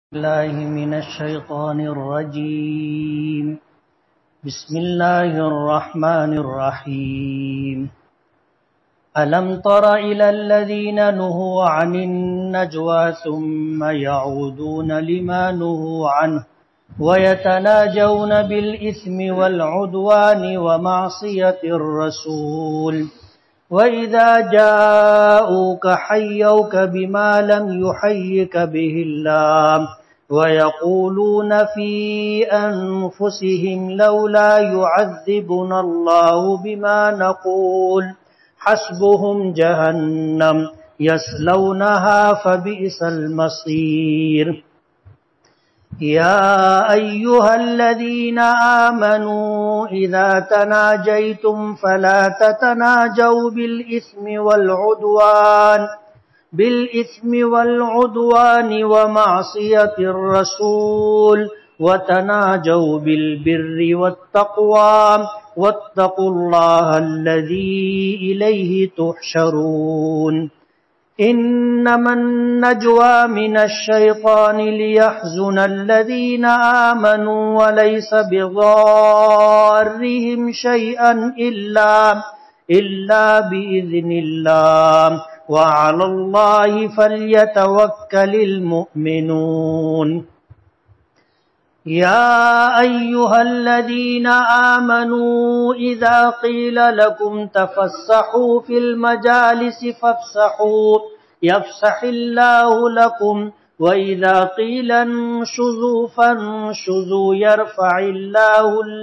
الله من الشيطان الرجيم. بسم الله الرحمن الرحيم. ألم تر إلى الذين نهوا عن النجوى ثم يعودون لما نهوا عنه ويتناجون بالإثم والعدوان ومعصية الرسول وَإِذَا جَاءُوكَ حَيَّوْكَ بِمَا لَمْ يُحَيِّكَ بِهِ اللَّهُ وَيَقُولُونَ فِي أَنفُسِهِمْ لَوْلَا يُعَذِّبُنَا اللَّهُ بِمَا نَقُولُ حَسْبُهُمْ جَهَنَّمُ يَصْلَوْنَهَا فَبِئْسَ الْمَصِيرُ. يَا أَيُّهَا الَّذِينَ آمَنُوا إِذَا تَنَاجَيْتُمْ فَلَا تَتَنَاجَوْا بِالْإِثْمِ وَالْعُدْوَانِ وَمَعْصِيَةِ الرَّسُولِ وَتَنَاجَوْا بِالْبِرِّ وَالتَّقْوَى وَاتَّقُوا اللَّهَ الَّذِي إِلَيْهِ تُحْشَرُونَ. إنما النجوى من الشيطان ليحزن الذين آمنوا وليس بضارهم شيئا إلا بإذن الله وعلى الله فليتوكل المؤمنون. يا أيها الذين آمنوا إذا قيل لكم تفسحوا في المجالس فافسحوا يفسح الله لكم وإذا قيل انشزوا فانشزوا يرفع الله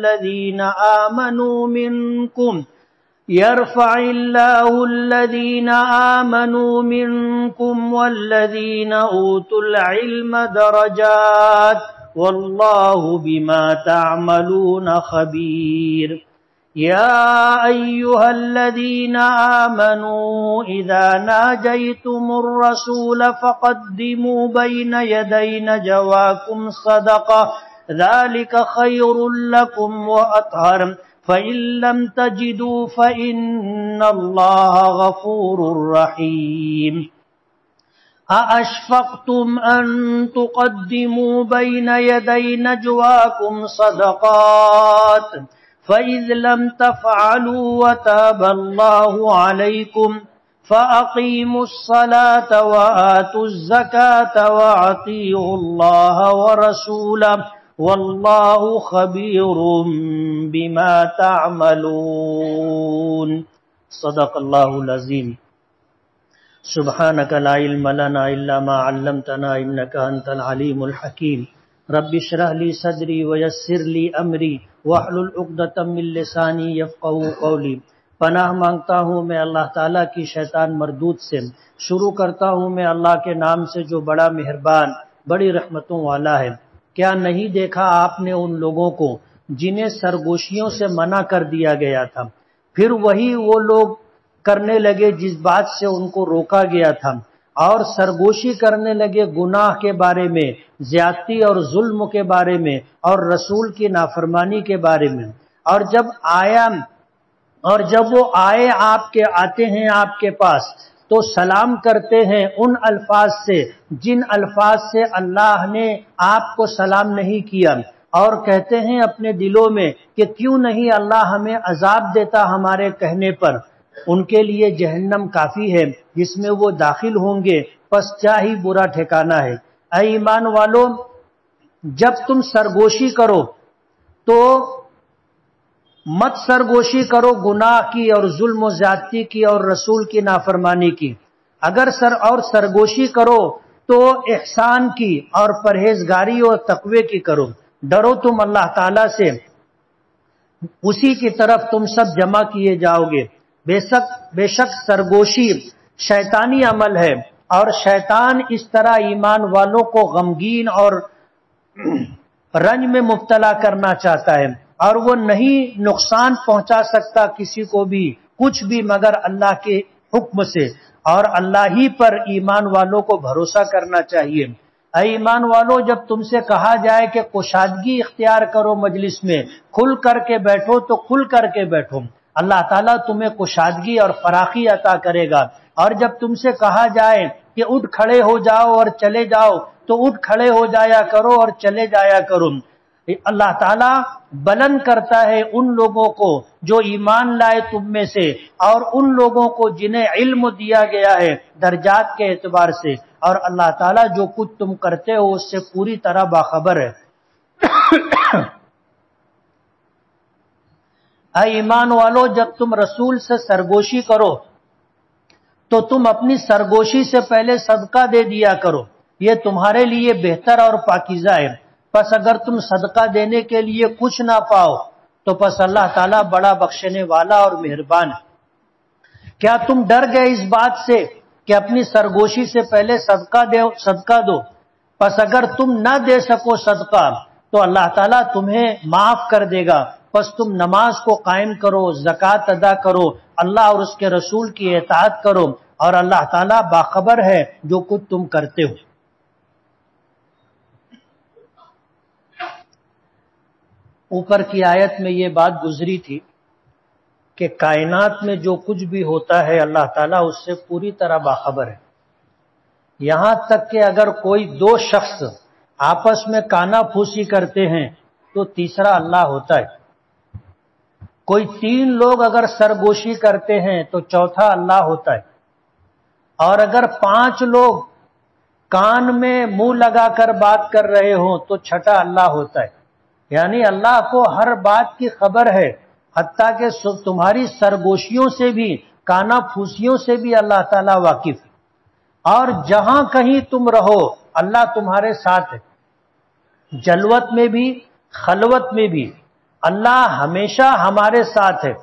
الذين آمنوا منكم والذين أوتوا العلم درجات والله بما تعملون خبير. يا أيها الذين آمنوا إذا ناجيتم الرسول فقدموا بين يدي نجواكم صدقة ذلك خير لكم وأطهر فإن لم تجدوا فإن الله غفور رحيم. أَأَشْفَقْتُمْ أَن تُقَدِّمُوا بَيْنَ يَدَيْ نَجْوَاكُمْ صَدَقَاتٍ فَإِذْ لَمْ تَفْعَلُوا وَتَابَ اللَّهُ عَلَيْكُمْ فَأَقِيمُوا الصَّلَاةَ وَآتُوا الزَّكَاةَ وَأَطِيعُوا اللَّهَ وَرَسُولَهُ وَاللَّهُ خَبِيرٌ بِمَا تَعْمَلُونَ. صدق اللہ العظیم. سبحانک لا علم لنا الا ما علمتنا انک انت العلیم الحکیم. رب اشرح لی صدری ویسر لی امری واحلل عقدۃ من لسانی یفقهوا قولی. پناہ مانگتا ہوں میں اللہ تعالیٰ کی شیطان مردود سے. شروع کرتا ہوں میں اللہ کے نام سے جو بڑا مہربان بڑی رحمتوں والا ہے. کیا نہیں دیکھا آپ نے ان لوگوں کو جنہیں سرگوشیوں سے منع کر دیا گیا تھا، پھر وہی وہ لوگ کرنے لگے جس بات سے ان کو روکا گیا تھا، اور سرگوشی کرنے لگے گناہ کے بارے میں، زیادتی اور ظلم کے بارے میں، اور رسول کی نافرمانی کے بارے میں. اور جب وہ آتے ہیں آپ کے پاس تو سلام کرتے ہیں ان الفاظ سے جن الفاظ سے اللہ نے آپ کو سلام نہیں کیا، اور کہتے ہیں اپنے دلوں میں کہ کیوں نہیں اللہ ہمیں عذاب دیتا ہمارے کہنے پر. ان کے لیے جہنم کافی ہے جس میں وہ داخل ہوں گے، پس کیا ہی برا ٹھکانہ ہے. اے ایمان والو، جب تم سرگوشی کرو تو مت سرگوشی کرو گناہ کی اور ظلم و زیادتی کی اور رسول کی نافرمانی کی. اگر سرگوشی کرو تو احسان کی اور پرہیزگاری اور تقوی کی کرو. ڈرو تم اللہ تعالیٰ سے، اسی کی طرف تم سب جمع کیے جاؤ گے. بے شک سرگوشی شیطانی عمل ہے، اور شیطان اس طرح ایمان والوں کو غمگین اور رنج میں مبتلا کرنا چاہتا ہے، اور وہ نہیں نقصان پہنچا سکتا کسی کو بھی کچھ بھی مگر اللہ کے حکم سے، اور اللہ ہی پر ایمان والوں کو بھروسہ کرنا چاہیے. اے ایمان والو، جب تم سے کہا جائے کہ کشادگی اختیار کرو مجلس میں، کھل کر کے بیٹھو تو کھل کر کے بیٹھو، اللہ تعالیٰ تمہیں کشادگی اور فراخی عطا کرے گا. اور جب تم سے کہا جائے کہ اٹھ کھڑے ہو جاؤ اور چلے جاؤ تو اٹھ کھڑے ہو جایا کرو اور چلے جایا کرو۔ اللہ تعالیٰ بلند کرتا ہے ان لوگوں کو جو ایمان لائے تم میں سے، اور ان لوگوں کو جنہیں علم دیا گیا ہے درجات کے اعتبار سے، اور اللہ تعالیٰ جو کچھ تم کرتے ہو اس سے پوری طرح باخبر ہے۔ اے ایمان والو، جب تم رسول سے سرگوشی کرو تو تم اپنی سرگوشی سے پہلے صدقہ دے دیا کرو، یہ تمہارے لیے بہتر اور پاکیزہ ہے۔ پس اگر تم صدقہ دینے کے لیے کچھ نہ پاؤ تو پس اللہ تعالیٰ بڑا بخشنے والا اور مہربان ہے۔ کیا تم ڈر گئے اس بات سے کہ اپنی سرگوشی سے پہلے صدقہ دو؟ پس اگر تم نہ دے سکو صدقہ تو اللہ تعالیٰ تمہیں معاف کر دے گا۔ پس تم نماز کو قائم کرو، زکوٰۃ ادا کرو، اللہ اور اس کے رسول کی اطاعت کرو، اور اللہ تعالیٰ باخبر ہے جو کچھ تم کرتے ہو۔ اوپر کی آیت میں یہ بات گزری تھی کہ کائنات میں جو کچھ بھی ہوتا ہے اللہ تعالیٰ اس سے پوری طرح باخبر ہے، یہاں تک کہ اگر کوئی دو شخص آپس میں کانا پھوسی کرتے ہیں تو تیسرا اللہ ہوتا ہے، کوئی تین لوگ اگر سرگوشی کرتے ہیں تو چوتھا اللہ ہوتا ہے، اور اگر 5 لوگ کان میں منہ لگا کر بات کر رہے ہوں تو چھٹا اللہ ہوتا ہے۔ یعنی اللہ کو ہر بات کی خبر ہے، حتیٰ کہ تمہاری سرگوشیوں سے بھی، کانا پھوسیوں سے بھی اللہ تعالیٰ واقف ہے، اور جہاں کہیں تم رہو اللہ تمہارے ساتھ ہے، جلوت میں بھی خلوت میں بھی اللہ ہمیشہ ہمارے ساتھ ہے۔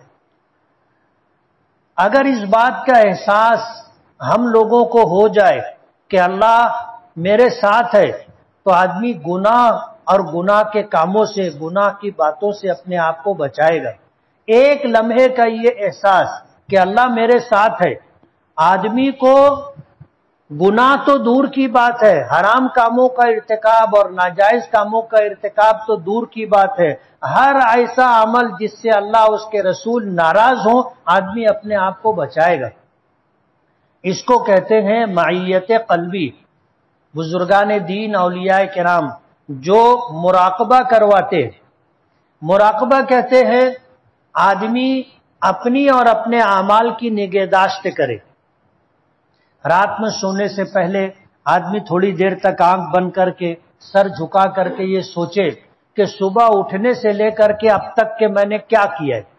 اگر اس بات کا احساس ہم لوگوں کو ہو جائے کہ اللہ میرے ساتھ ہے تو آدمی گناہ اور گناہ کے کاموں سے، گناہ کی باتوں سے اپنے آپ کو بچائے گا۔ ایک لمحے کا یہ احساس کہ اللہ میرے ساتھ ہے، آدمی کو گناہ تو دور کی بات ہے، حرام کاموں کا ارتکاب اور ناجائز کاموں کا ارتکاب تو دور کی بات ہے، ہر ایسا عمل جس سے اللہ اس کے رسول ناراض ہوں آدمی اپنے آپ کو بچائے گا۔ اس کو کہتے ہیں معیت قلبی۔ بزرگان دین، اولیاء کرام جو مراقبہ کرواتے، مراقبہ کہتے ہیں آدمی اپنی اور اپنے اعمال کی نگہداشت کرے۔ رات میں سونے سے پہلے آدمی تھوڑی دیر تک آنکھ بند کر کے، سر جھکا کر کے یہ سوچے کہ صبح اٹھنے سے لے کر کے اب تک کہ میں نے کیا کیا ہے،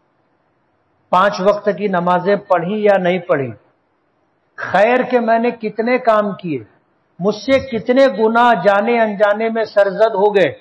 5 وقت کی نمازیں پڑھی یا نہیں پڑھی، خیر کہ میں نے کتنے کام کیے، مجھ سے کتنے گناہ جانے انجانے میں سرزد ہو گئے۔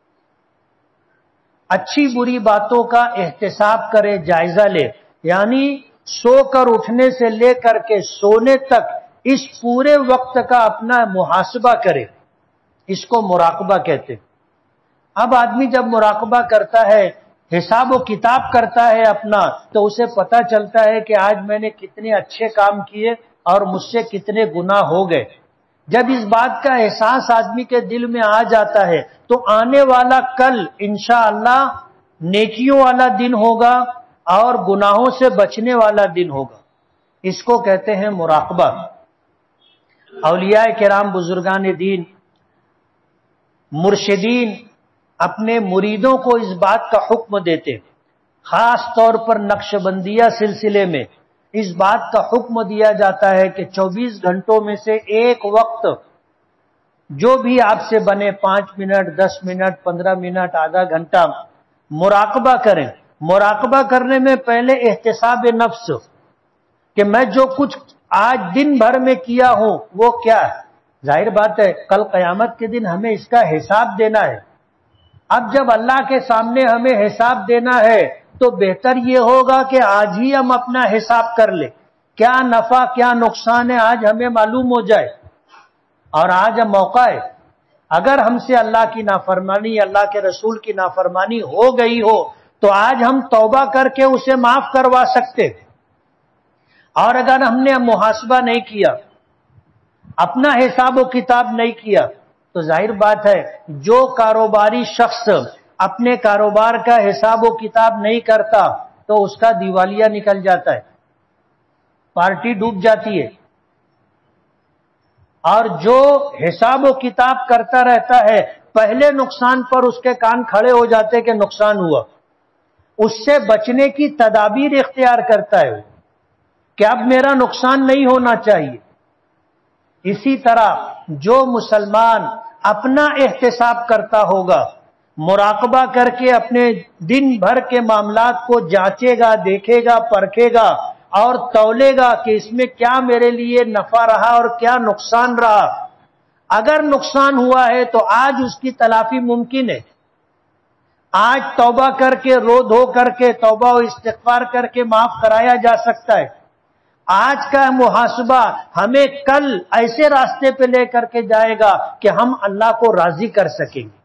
اچھی بری باتوں کا احتساب کرے، جائزہ لے، یعنی سو کر اٹھنے سے لے کر کے سونے تک اس پورے وقت کا اپنا محاسبہ کرے، اس کو مراقبہ کہتے۔ اب آدمی جب مراقبہ کرتا ہے، حساب و کتاب کرتا ہے اپنا، تو اسے پتہ چلتا ہے کہ آج میں نے کتنے اچھے کام کیے اور مجھ سے کتنے گناہ ہو گئے۔ جب اس بات کا احساس آدمی کے دل میں آ جاتا ہے تو آنے والا کل انشاءاللہ نیکیوں والا دن ہوگا اور گناہوں سے بچنے والا دن ہوگا۔ اس کو کہتے ہیں مراقبہ۔ اولیاء کرام، بزرگان دین، مرشدین اپنے مریدوں کو اس بات کا حکم دیتے، خاص طور پر نقش بندیہ سلسلے میں اس بات کا حکم دیا جاتا ہے کہ 24 گھنٹوں میں سے ایک وقت جو بھی آپ سے بنے، 5 منٹ، 10 منٹ، 15 منٹ، آدھا گھنٹہ مراقبہ کریں۔ مراقبہ کرنے میں پہلے احتساب نفس کہ میں جو کچھ آج دن بھر میں کیا ہوں وہ کیا ہے۔ ظاہر بات ہے کل قیامت کے دن ہمیں اس کا حساب دینا ہے۔ اب جب اللہ کے سامنے ہمیں حساب دینا ہے تو بہتر یہ ہوگا کہ آج ہی ہم اپنا حساب کر لیں، کیا نفع کیا نقصان ہے آج ہمیں معلوم ہو جائے۔ اور آج موقع ہے، اگر ہم سے اللہ کی نافرمانی، اللہ کے رسول کی نافرمانی ہو گئی ہو تو آج ہم توبہ کر کے اسے معاف کروا سکتے، اور اگر ہم نے محاسبہ نہیں کیا، اپنا حساب و کتاب نہیں کیا، تو ظاہر بات ہے جو کاروباری شخص اپنے کاروبار کا حساب و کتاب نہیں کرتا تو اس کا دیوالیہ نکل جاتا ہے، پارٹی ڈوب جاتی ہے۔ اور جو حساب و کتاب کرتا رہتا ہے پہلے نقصان پر اس کے کان کھڑے ہو جاتے کہ نقصان ہوا، اس سے بچنے کی تدابیر اختیار کرتا ہے کہ اب میرا نقصان نہیں ہونا چاہیے۔ اسی طرح جو مسلمان اپنا احتساب کرتا ہوگا، مراقبہ کر کے اپنے دن بھر کے معاملات کو جانچے گا، دیکھے گا، پرکھے گا اور تولے گا کہ اس میں کیا میرے لیے نفع رہا اور کیا نقصان رہا، اگر نقصان ہوا ہے تو آج اس کی تلافی ممکن ہے، آج توبہ کر کے رو دھو کر کے توبہ و استغفار کر کے معاف کرایا جا سکتا ہے، آج کا محاسبہ ہمیں کل ایسے راستے پہ لے کر کے جائے گا کہ ہم اللہ کو راضی کر سکیں گے۔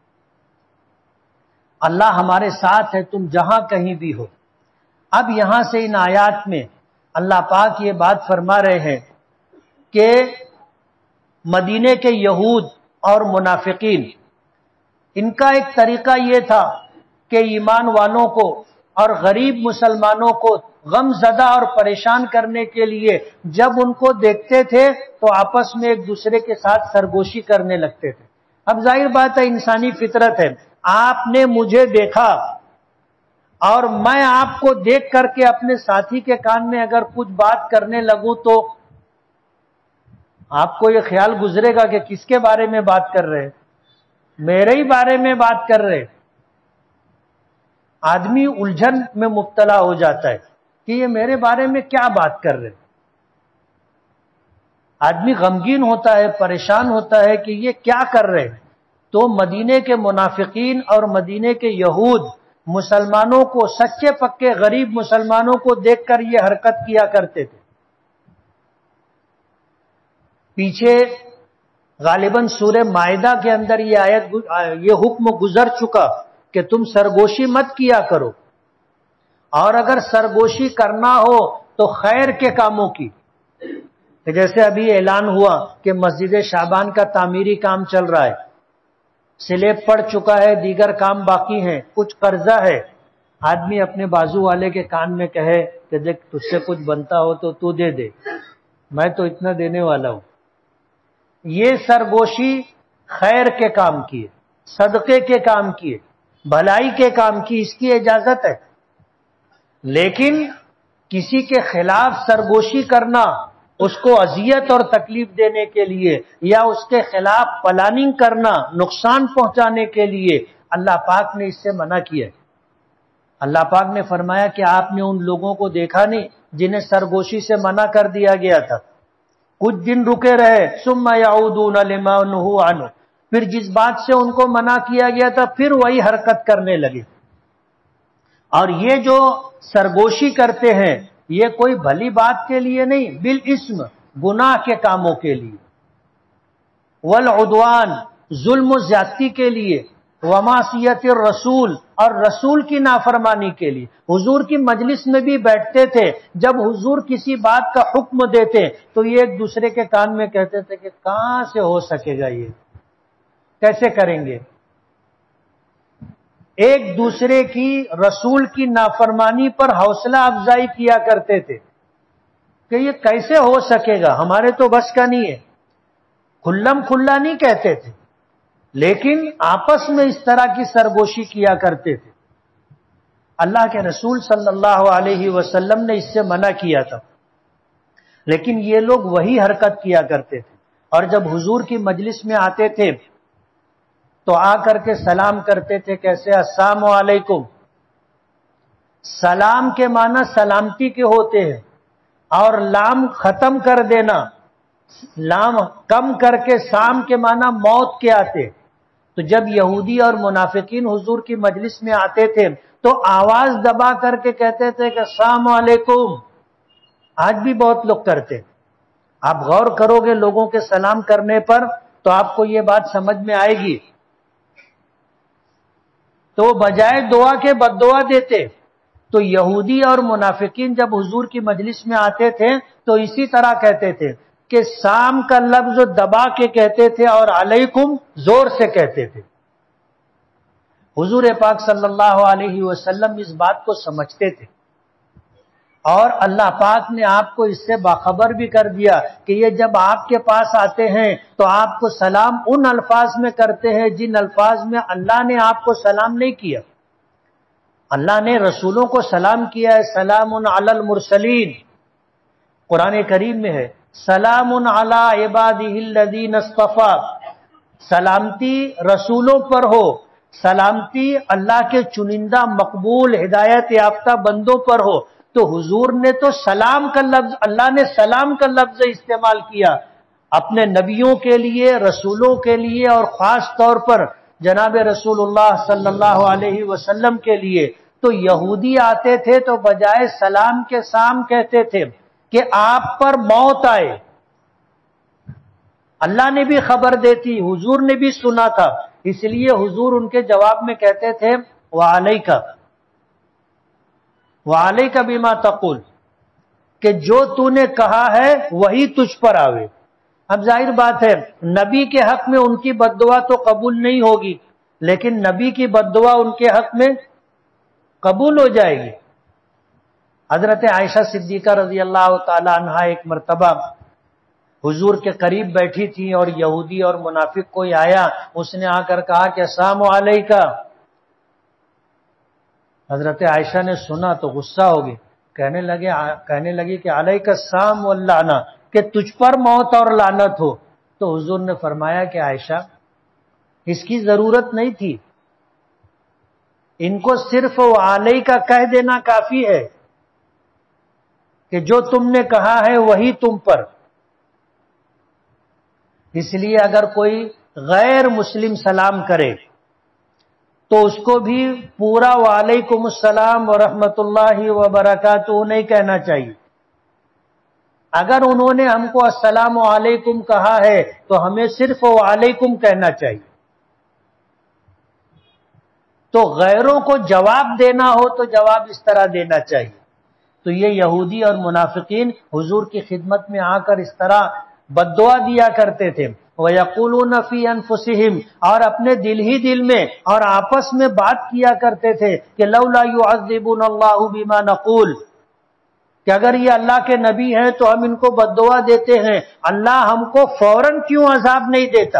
اللہ ہمارے ساتھ ہے، تم جہاں کہیں بھی ہو۔ اب یہاں سے ان آیات میں اللہ پاک یہ بات فرما رہے ہیں کہ مدینے کے یہود اور منافقین، ان کا ایک طریقہ یہ تھا کہ ایمان والوں کو اور غریب مسلمانوں کو غم زدہ اور پریشان کرنے کے لیے جب ان کو دیکھتے تھے تو آپس میں ایک دوسرے کے ساتھ سرگوشی کرنے لگتے تھے۔ اب ظاہر بات ہے، انسانی فطرت ہے، آپ نے مجھے دیکھا اور میں آپ کو دیکھ کر کے اپنے ساتھی کے کان میں اگر کچھ بات کرنے لگوں تو آپ کو یہ خیال گزرے گا کہ کس کے بارے میں بات کر رہے، میرے ہی بارے میں بات کر رہے۔ آدمی الجھن میں مبتلا ہو جاتا ہے کہ یہ میرے بارے میں کیا بات کر رہے، آدمی غمگین ہوتا ہے، پریشان ہوتا ہے کہ یہ کیا کر رہے۔ تو مدینے کے منافقین اور مدینے کے یہود مسلمانوں کو، سچے پکے غریب مسلمانوں کو دیکھ کر یہ حرکت کیا کرتے تھے۔ پیچھے غالباً سورہ مائدہ کے اندر یہ حکم گزر چکا کہ تم سرگوشی مت کیا کرو، اور اگر سرگوشی کرنا ہو تو خیر کے کاموں کی، جیسے ابھی اعلان ہوا کہ مسجد شعبان کا تعمیری کام چل رہا ہے، سلیب پڑ چکا ہے، دیگر کام باقی ہیں، کچھ قرضہ ہے، آدمی اپنے بازو والے کے کان میں کہے کہ دیکھ تجھ سے کچھ بنتا ہو تو تو دے دے، میں تو اتنا دینے والا ہوں۔ یہ سرگوشی خیر کے کام کیے، صدقے کے کام کیے، بھلائی کے کام کی، اس کی اجازت ہے۔ لیکن کسی کے خلاف سرگوشی کرنا، اس کو اذیت اور تکلیف دینے کے لیے یا اس کے خلاف پلاننگ کرنا نقصان پہنچانے کے لیے، اللہ پاک نے اس سے منع کیا ہے۔ اللہ پاک نے فرمایا کہ آپ نے ان لوگوں کو دیکھا نہیں جنہیں سرگوشی سے منع کر دیا گیا تھا، کچھ دن رکے رہے، ثم یعودون لما نہوا عنہ، پھر جس بات سے ان کو منع کیا گیا تھا پھر وہی حرکت کرنے لگے۔ اور یہ جو سرگوشی کرتے ہیں یہ کوئی بھلی بات کے لیے نہیں، بالاسم گناہ کے کاموں کے لیے، والعدوان ظلم و زیادتی کے لیے، ومعصیت الرسول اور رسول کی نافرمانی کے لیے۔ حضور کی مجلس میں بھی بیٹھتے تھے، جب حضور کسی بات کا حکم دیتے تو یہ ایک دوسرے کے کان میں کہتے تھے کہ کہاں سے ہو سکے گا، یہ کیسے کریں گے۔ ایک دوسرے کی رسول کی نافرمانی پر حوصلہ افزائی کیا کرتے تھے کہ یہ کیسے ہو سکے گا، ہمارے تو بس کا نہیں ہے، کھلم کھلا نہیں کہتے تھے، لیکن آپس میں اس طرح کی سرگوشی کیا کرتے تھے۔ اللہ کے رسول صلی اللہ علیہ وسلم نے اس سے منع کیا تھا، لیکن یہ لوگ وہی حرکت کیا کرتے تھے، اور جب حضور کی مجلس میں آتے تھے تو آ کر کے سلام کرتے تھے، کیسے؟ السلام علیکم۔ سلام کے معنی سلامتی کے ہوتے ہیں، اور لام ختم کر دینا، لام کم کر کے سام کے معنی موت کے آتے۔ تو جب یہودی اور منافقین حضور کی مجلس میں آتے تھے تو آواز دبا کر کے کہتے تھے کہ السلام علیکم۔ آج بھی بہت لوگ کرتے، آپ غور کرو گے لوگوں کے سلام کرنے پر تو آپ کو یہ بات سمجھ میں آئے گی۔ تو بجائے دعا کے بد دعا دیتے۔ تو یہودی اور منافقین جب حضور کی مجلس میں آتے تھے تو اسی طرح کہتے تھے کہ سام کا لفظ دبا کے کہتے تھے اور علیکم زور سے کہتے تھے۔ حضور پاک صلی اللہ علیہ وسلم اس بات کو سمجھتے تھے، اور اللہ پاک نے آپ کو اس سے باخبر بھی کر دیا کہ یہ جب آپ کے پاس آتے ہیں تو آپ کو سلام ان الفاظ میں کرتے ہیں جن الفاظ میں اللہ نے آپ کو سلام نہیں کیا۔ اللہ نے رسولوں کو سلام کیا ہے، سلام علی المرسلین، قرآن کریم میں ہے سلام علی عبادہ الذین اصطفیٰ، سلامتی رسولوں پر ہو، سلامتی اللہ کے چنندہ مقبول ہدایت یافتہ بندوں پر ہو۔ تو حضور نے تو سلام کا لفظ، اللہ نے سلام کا لفظ استعمال کیا اپنے نبیوں کے لیے، رسولوں کے لیے، اور خاص طور پر جناب رسول اللہ صلی اللہ علیہ وسلم کے لیے۔ تو یہودی آتے تھے تو بجائے سلام کے سام کہتے تھے کہ آپ پر موت آئے۔ اللہ نے بھی خبر دیتی، حضور نے بھی سنا تھا، اس لیے حضور ان کے جواب میں کہتے تھے وعلیک بما تقول، کہ جو تو نے کہا ہے وہی تجھ پر آوے۔ اب ظاہر بات ہے نبی کے حق میں ان کی بددعا تو قبول نہیں ہوگی، لیکن نبی کی بددعا ان کے حق میں قبول ہو جائے گی۔ حضرت عائشہ صدیقہ رضی اللہ تعالی عنہا ایک مرتبہ حضور کے قریب بیٹھی تھی اور یہودی اور منافق کوئی آیا، اس نے آ کر کہا کہ السلام علیکہ۔ حضرت عائشہ نے سنا تو غصہ ہو گئی، کہنے لگی کہ علیکہ السلام واللعنہ، کہ تجھ پر موت اور لعنت ہو۔ تو حضور نے فرمایا کہ عائشہ اس کی ضرورت نہیں تھی، ان کو صرف علیکہ کہہ دینا کافی ہے کہ جو تم نے کہا ہے وہی تم پر۔ اس لیے اگر کوئی غیر مسلم سلام کرے تو اس کو بھی پورا وعلیکم السلام ورحمۃ اللہ وبرکاتہ نہیں کہنا چاہیے۔ اگر انہوں نے ہم کو السلام علیکم کہا ہے تو ہمیں صرف وعلیکم کہنا چاہیے۔ تو غیروں کو جواب دینا ہو تو جواب اس طرح دینا چاہیے۔ تو یہ یہودی اور منافقین حضور کی خدمت میں آ کر اس طرح بددعا دیا کرتے تھے۔ وَيَقُولُونَ فِي أَنفُسِهِمْ، اور اپنے دل ہی دل میں اور آپس میں بات کیا کرتے تھے کہ لولا يعذبنا اللہ بما نقول، کہ اگر یہ اللہ کے نبی ہیں تو ہم ان کو بددعا دیتے ہیں، اللہ ہم کو فوراً کیوں عذاب نہیں دیتا؟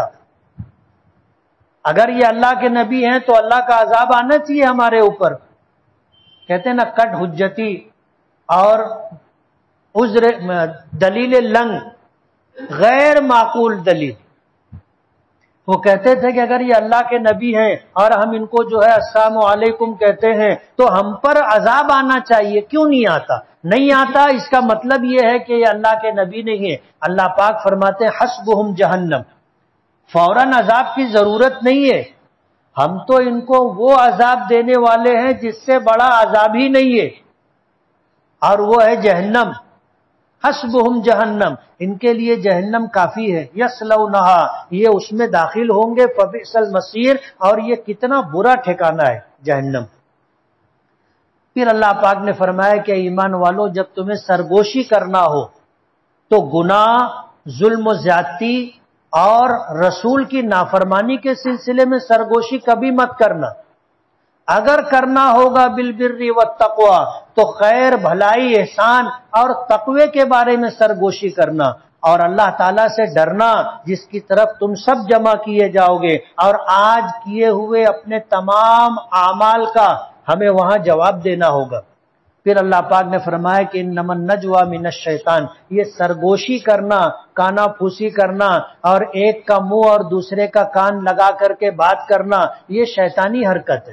اگر یہ اللہ کے نبی ہیں تو اللہ کا عذاب آنا چاہیے ہمارے اوپر۔ کہتے ہیں نا کٹ حجتی اور عذر دلیل لنگ، غیر معقول دلیل۔ وہ کہتے تھے کہ اگر یہ اللہ کے نبی ہیں اور ہم ان کو جو ہے السلام علیکم کہتے ہیں تو ہم پر عذاب آنا چاہیے، کیوں نہیں آتا؟ نہیں آتا، اس کا مطلب یہ ہے کہ یہ اللہ کے نبی نہیں ہے۔ اللہ پاک فرماتے ہیں حسبہم جہنم، فوراً عذاب کی ضرورت نہیں ہے، ہم تو ان کو وہ عذاب دینے والے ہیں جس سے بڑا عذاب ہی نہیں ہے، اور وہ ہے جہنم۔ حسبہم جہنم، ان کے لیے جہنم کافی ہے۔ یصلونہا، یہ اس میں داخل ہوں گے، فبئس المصیر، اور یہ کتنا برا ٹھکانہ ہے جہنم۔ پھر اللہ پاک نے فرمایا کہ ایمان والو، جب تمہیں سرگوشی کرنا ہو تو گناہ، ظلم و زیادتی اور رسول کی نافرمانی کے سلسلے میں سرگوشی کبھی مت کرنا۔ اگر کرنا ہوگا بالبر والتقوی تو خیر، بھلائی، احسان اور تقوی کے بارے میں سرگوشی کرنا، اور اللہ تعالیٰ سے ڈرنا جس کی طرف تم سب جمع کیے جاؤ گے، اور آج کیے ہوئے اپنے تمام اعمال کا ہمیں وہاں جواب دینا ہوگا۔ پھر اللہ پاک نے فرمایا کہ انما النجوى من الشیطان، یہ سرگوشی کرنا، کانا پھوسی کرنا اور ایک کا منہ اور دوسرے کا کان لگا کر کے بات کرنا، یہ شیطانی حرکت ہے،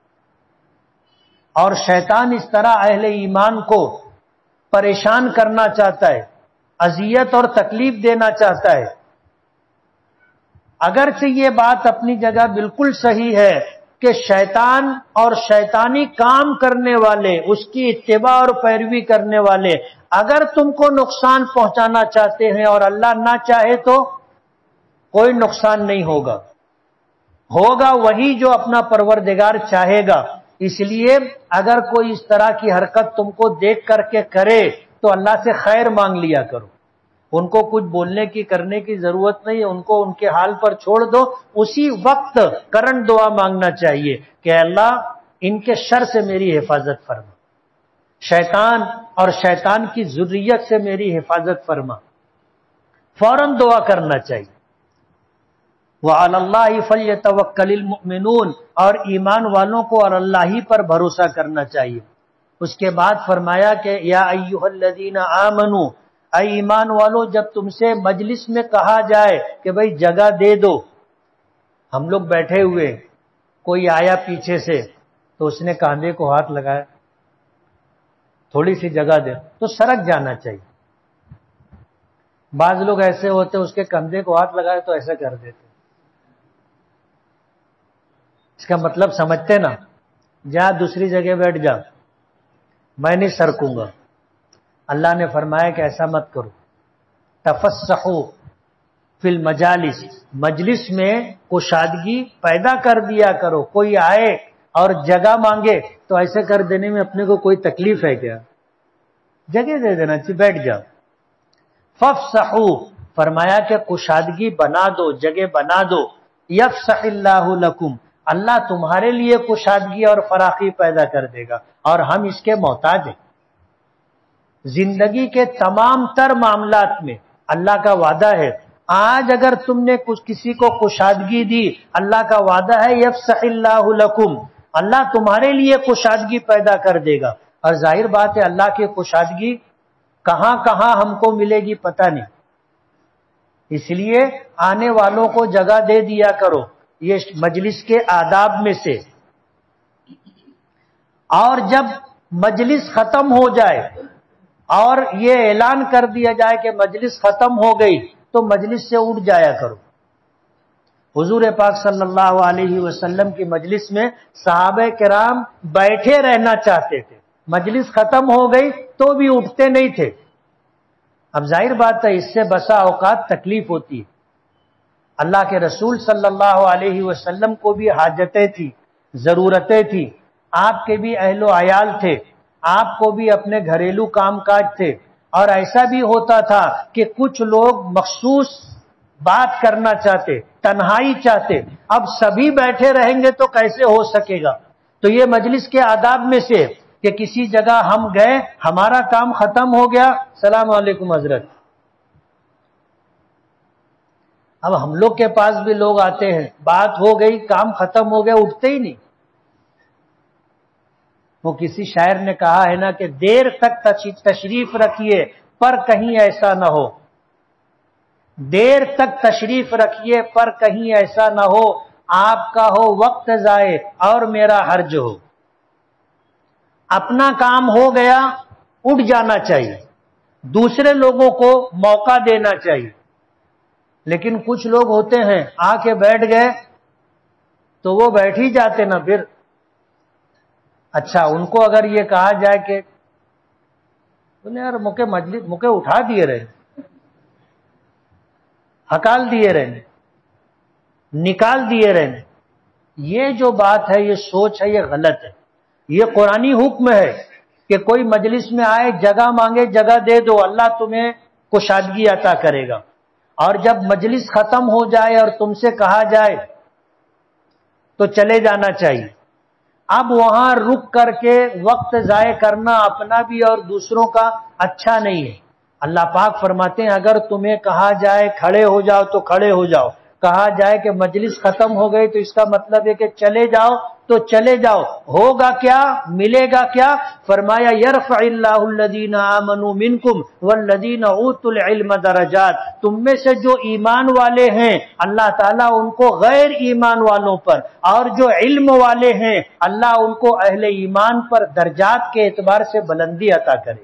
اور شیطان اس طرح اہل ایمان کو پریشان کرنا چاہتا ہے، اذیت اور تکلیف دینا چاہتا ہے۔ اگرچہ یہ بات اپنی جگہ بالکل صحیح ہے کہ شیطان اور شیطانی کام کرنے والے، اس کی اتباع اور پیروی کرنے والے اگر تم کو نقصان پہنچانا چاہتے ہیں اور اللہ نہ چاہے تو کوئی نقصان نہیں ہوگا، ہوگا وہی جو اپنا پروردگار چاہے گا۔ اس لیے اگر کوئی اس طرح کی حرکت تم کو دیکھ کر کے کرے تو اللہ سے خیر مانگ لیا کرو، ان کو کچھ بولنے کی کرنے کی ضرورت نہیں ہے، ان کو ان کے حال پر چھوڑ دو۔ اسی وقت کرنٹ دعا مانگنا چاہیے کہ اللہ ان کے شر سے میری حفاظت فرما، شیطان اور شیطان کی ذریت سے میری حفاظت فرما. فوراً دعا کرنا چاہیے. وَعَلَى اللَّهِ فَلْيَتَوَكَّلِ الْمُؤْمِنُونَ، اور ایمان والوں کو اور اللہ ہی پر بھروسہ کرنا چاہیے. اس کے بعد فرمایا کہ یا ایھا الذین آمنوا، اے ایمان والو، جب تم سے مجلس میں کہا جائے کہ بھئی جگہ دے دو، ہم لوگ بیٹھے ہوئے، کوئی آیا پیچھے سے تو اس نے کاندھے کو ہاتھ لگایا، تھوڑی سی جگہ دے، تو سرک جانا چاہیے. بعض لوگ ایسے ہوتے اس کے کندھے کو ہاتھ لگائے تو ایسے کر دیتے. اس کا مطلب سمجھتے نا، جا دوسری جگہ بیٹھ جا، میں نہیں سرکوں گا. اللہ نے فرمایا کہ ایسا مت کرو. تفسحوا فی المجالس، مجلس میں کشادگی پیدا کر دیا کرو. کوئی آئے اور جگہ مانگے تو ایسے کر دینے میں اپنے کو کوئی تکلیف ہے کیا؟ جگہ دے دینا چاہیے، بیٹھ جا. فافسحوا، فرمایا کہ کشادگی بنا دو، جگہ بنا دو. یفسح اللہ لکم، اللہ تمہارے لیے کشادگی اور فراخی پیدا کر دے گا، اور ہم اس کے محتاج ہیں. زندگی کے تمام تر معاملات میں اللہ کا وعدہ ہے. آج اگر تم نے کسی کو کشادگی دی، اللہ کا وعدہ ہے یفسح اللہ لکم، اللہ تمہارے لیے کشادگی پیدا کر دے گا. اور ظاہر بات ہے اللہ کی کشادگی کہاں کہاں ہم کو ملے گی پتہ نہیں، اس لیے آنے والوں کو جگہ دے دیا کرو، یہ مجلس کے آداب میں سے. اور جب مجلس ختم ہو جائے اور یہ اعلان کر دیا جائے کہ مجلس ختم ہو گئی تو مجلس سے اٹھ جایا کرو. حضور پاک صلی اللہ علیہ وسلم کی مجلس میں صحابہ کرام بیٹھے رہنا چاہتے تھے، مجلس ختم ہو گئی تو بھی اٹھتے نہیں تھے. اب ظاہر بات ہے اس سے بسا اوقات تکلیف ہوتی ہے. اللہ کے رسول صلی اللہ علیہ وسلم کو بھی حاجتیں تھی، ضرورتیں تھی، آپ کے بھی اہل و عیال تھے، آپ کو بھی اپنے گھریلو کام کاج تھے. اور ایسا بھی ہوتا تھا کہ کچھ لوگ مخصوص بات کرنا چاہتے، تنہائی چاہتے. اب سبھی بیٹھے رہیں گے تو کیسے ہو سکے گا؟ تو یہ مجلس کے آداب میں سے کہ کسی جگہ ہم گئے، ہمارا کام ختم ہو گیا، السلام علیکم حضرت. اب ہم لوگ کے پاس بھی لوگ آتے ہیں، بات ہو گئی، کام ختم ہو گیا، اٹھتے ہی نہیں. وہ کسی شاعر نے کہا ہے نا کہ دیر تک تشریف رکھیے پر کہیں ایسا نہ ہو، دیر تک تشریف رکھیے پر کہیں ایسا نہ ہو، آپ کا ہو وقت ضائع اور میرا حرج ہو. اپنا کام ہو گیا اٹھ جانا چاہیے، دوسرے لوگوں کو موقع دینا چاہیے. لیکن کچھ لوگ ہوتے ہیں آ کے بیٹھ گئے تو وہ بیٹھ ہی جاتے نا پھر. اچھا ان کو اگر یہ کہا جائے کہ یار مکے اٹھا دیے رہے، ہکال دیے رہے، نکال دیے رہے، یہ جو بات ہے، یہ سوچ ہے، یہ غلط ہے. یہ قرآنی حکم ہے کہ کوئی مجلس میں آئے، جگہ مانگے، جگہ دے دو، اللہ تمہیں کشادگی عطا کرے گا. اور جب مجلس ختم ہو جائے اور تم سے کہا جائے تو چلے جانا چاہیے. اب وہاں رک کر کے وقت ضائع کرنا اپنا بھی اور دوسروں کا اچھا نہیں ہے. اللہ پاک فرماتے ہیں اگر تمہیں کہا جائے کھڑے ہو جاؤ تو کھڑے ہو جاؤ، کہا جائے کہ مجلس ختم ہو گئی تو اس کا مطلب ہے کہ چلے جاؤ تو چلے جاؤ. ہوگا کیا؟ ملے گا کیا؟ فرمایا یرفع اللہ الذین آمنوا منکم والذین اوتوا العلم درجات، تم میں سے جو ایمان والے ہیں اللہ تعالیٰ ان کو غیر ایمان والوں پر، اور جو علم والے ہیں اللہ ان کو اہل ایمان پر درجات کے اعتبار سے بلندی عطا کرے.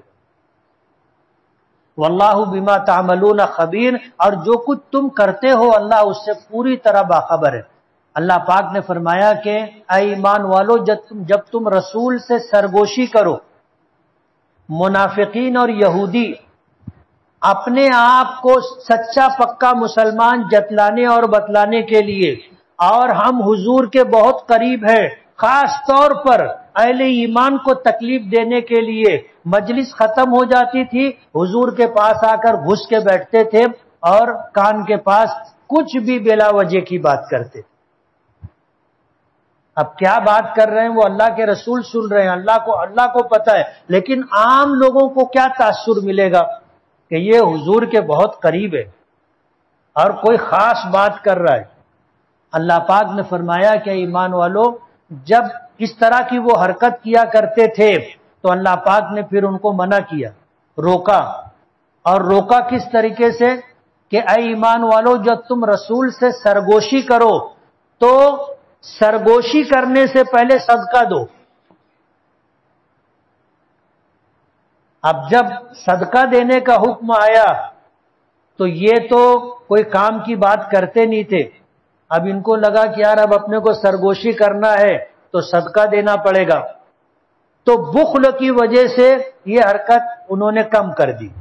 واللہ بما تعملون خبیر، اور جو کچھ تم کرتے ہو اللہ اس سے پوری طرح باخبر ہے. اللہ پاک نے فرمایا کہ اے ایمان والو جب تم رسول سے سرگوشی کرو، منافقین اور یہودی اپنے آپ کو سچا پکا مسلمان جتلانے اور بتلانے کے لیے، اور ہم حضور کے بہت قریب ہیں، خاص طور پر اہل ایمان کو تکلیف دینے کے لیے مجلس ختم ہو جاتی تھی، حضور کے پاس آ کر گھس کے بیٹھتے تھے اور کان کے پاس کچھ بھی بلا وجہ کی بات کرتے. اب کیا بات کر رہے ہیں وہ اللہ کے رسول سن رہے ہیں، اللہ کو پتہ ہے، لیکن عام لوگوں کو کیا تاثر ملے گا کہ یہ حضور کے بہت قریب ہے اور کوئی خاص بات کر رہا ہے۔ اللہ پاک نے فرمایا کہ ایمان والو، جب اس طرح کی وہ حرکت کیا کرتے تھے تو اللہ پاک نے پھر ان کو منع کیا، روکا، اور روکا کس طریقے سے کہ اے ایمان والو، جب تم رسول سے سرگوشی کرو تو سرگوشی کرنے سے پہلے صدقہ دو۔ اب جب صدقہ دینے کا حکم آیا تو یہ تو کوئی کام کی بات کرتے نہیں تھے، اب ان کو لگا کہ یار اب اپنے کو سرگوشی کرنا ہے تو صدقہ دینا پڑے گا، تو بخل کی وجہ سے یہ حرکت انہوں نے کم کر دی۔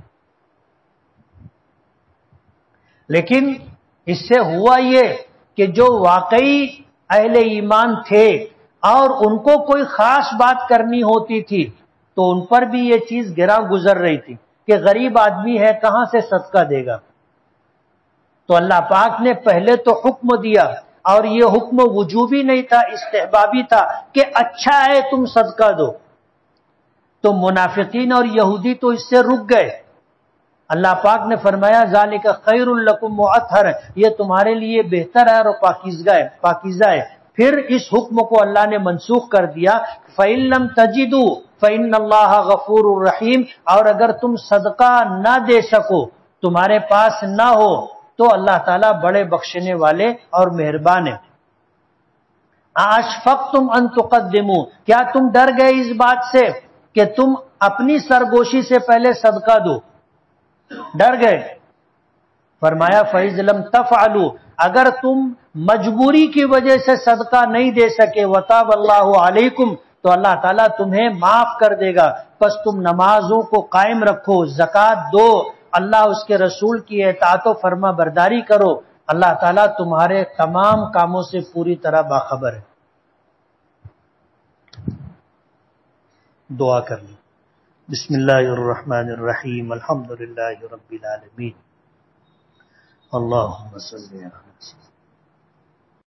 لیکن اس سے ہوا یہ کہ جو واقعی اہل ایمان تھے اور ان کو کوئی خاص بات کرنی ہوتی تھی تو ان پر بھی یہ چیز گراں گزر رہی تھی کہ غریب آدمی ہے، کہاں سے صدقہ دے گا۔ تو اللہ پاک نے پہلے تو حکم دیا، اور یہ حکم وجوبی نہیں تھا، استحبابی تھا کہ اچھا ہے تم صدقہ دو۔ تو منافقین اور یہودی تو اس سے رک گئے۔ اللہ پاک نے فرمایا ذالک خیر لکم واطہر، یہ تمہارے لیے بہتر ہے اور پاکیزہ ہے۔ پھر اس حکم کو اللہ نے منسوخ کر دیا، فَإِن لَّمْ تَجِدُوا فَإِنَّ اللَّهَ غَفُورٌ رَحِيمٌ، اور اگر تم صدقہ نہ دے سکو، تمہارے پاس نہ ہو، تو اللہ تعالیٰ بڑے بخشنے والے اور مہربان ہیں۔ اَأَشْفَقْتُمْ أَن تُقَدِّمُوا، کیا تم ڈر گئے اس بات سے کہ تم اپنی سرگوشی سے پہلے صدقہ دو؟ ڈر گئے؟ فرمایا فَإِذْ لَمْ تَفْعَلُوا، اگر تم مجبوری کی وجہ سے صدقہ نہیں دے سکے، وَتَابَ اللَّهُ عَلَيْكُمْ، تو اللہ تعالیٰ تمہیں معاف کر دے گا، پس تم نمازوں کو قائم رکھو، زکوٰۃ دو، اللہ اس کے رسول کی اطاعت و فرما برداری کرو، اللہ تعالیٰ تمہارے تمام کاموں سے پوری طرح باخبر ہے۔ دعا کر لیں۔ بسم اللہ الرحمن الرحیم، الحمدللہ رب العالمین، اللہم صلی علی سیدنا